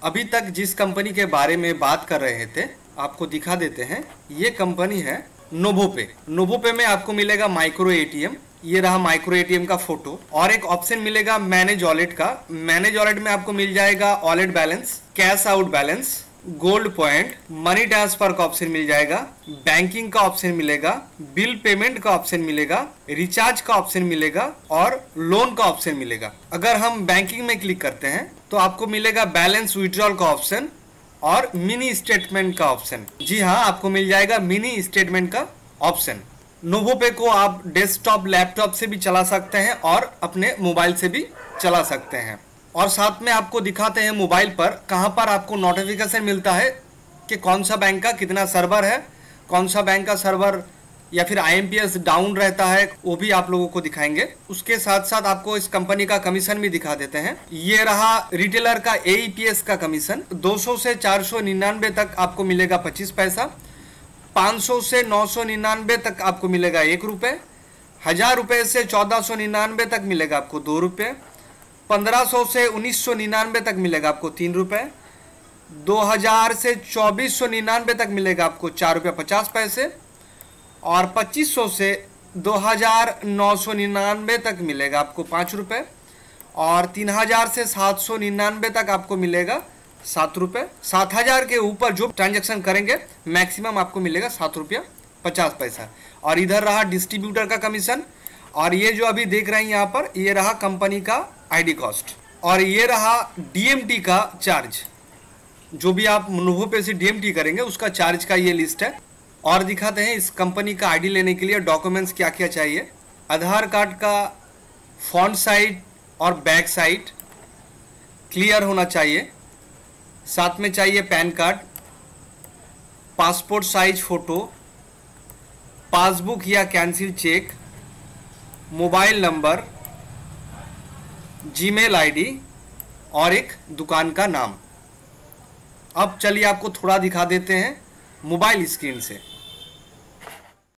अभी तक जिस कंपनी के बारे में बात कर रहे थे आपको दिखा देते हैं। ये कंपनी है नोवोपे। नोवोपे में आपको मिलेगा माइक्रो एटीएम। ये रहा माइक्रो एटीएम का फोटो और एक ऑप्शन मिलेगा मैनेज वॉलेट का। मैनेज वॉलेट में आपको मिल जाएगा wallet balance, cash out balance, gold point, money transfer का ऑप्शन मिल जाएगा, बैंकिंग का ऑप्शन मिलेगा, बिल पेमेंट का ऑप्शन मिलेगा, रिचार्ज का ऑप्शन मिलेगा और लोन का ऑप्शन मिलेगा। अगर हम बैंकिंग में क्लिक करते हैं तो आपको मिलेगा बैलेंस विड्रॉल का ऑप्शन और मिनी स्टेटमेंट का ऑप्शन। जी हाँ, आपको मिल जाएगा मिनी स्टेटमेंट का ऑप्शन। नोवोपे को आप डेस्कटॉप लैपटॉप से भी चला सकते हैं और अपने मोबाइल से भी चला सकते हैं। और साथ में आपको दिखाते हैं मोबाइल पर कहां पर आपको नोटिफिकेशन मिलता है कि कौन सा बैंक का कितना सर्वर है, कौन सा बैंक का सर्वर या फिर IMPS डाउन रहता है, वो भी आप लोगों को दिखाएंगे। उसके साथ साथ आपको इस कंपनी का कमीशन भी दिखा देते हैं। ये रहा रिटेलर का AEPS का कमीशन। 200 से 499 तक आपको मिलेगा 25 पैसा, 500 से 999 तक आपको मिलेगा 1 रुपये, 1000 रुपये से 1499 तक मिलेगा आपको 2 रुपये, 1500 से 1999 तक मिलेगा आपको 3 रुपये, 2000 से 2499 तक मिलेगा आपको 4 रुपये 50 पैसे और 2500 से 2999 तक मिलेगा आपको 5 रुपये और 3000 से 799 तक आपको मिलेगा 7 रुपये। 7000 के ऊपर जो ट्रांजैक्शन करेंगे मैक्सिमम आपको मिलेगा 7 रुपया 50 पैसा। और इधर रहा डिस्ट्रीब्यूटर का कमीशन और ये जो अभी देख रहे हैं यहाँ पर, ये रहा कंपनी का ID कॉस्ट और ये रहा DMT का चार्ज। जो भी आप नोवोपे से DMT करेंगे उसका चार्ज का ये लिस्ट है। और दिखाते हैं इस कंपनी का ID लेने के लिए डॉक्यूमेंट्स क्या क्या चाहिए। आधार कार्ड का फ्रंट साइड और बैक साइड क्लियर होना चाहिए। साथ में चाहिए PAN card, passport size photo, passbook या cancel cheque, mobile number, Gmail ID और एक दुकान का नाम। अब चलिए आपको थोड़ा दिखा देते हैं मोबाइल स्क्रीन से।